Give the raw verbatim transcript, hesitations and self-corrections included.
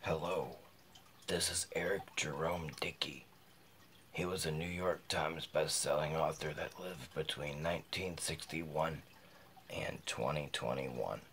Hello, this is Eric Jerome Dickey. He was a New York Times best-selling author that lived between nineteen sixty-one and twenty twenty-one.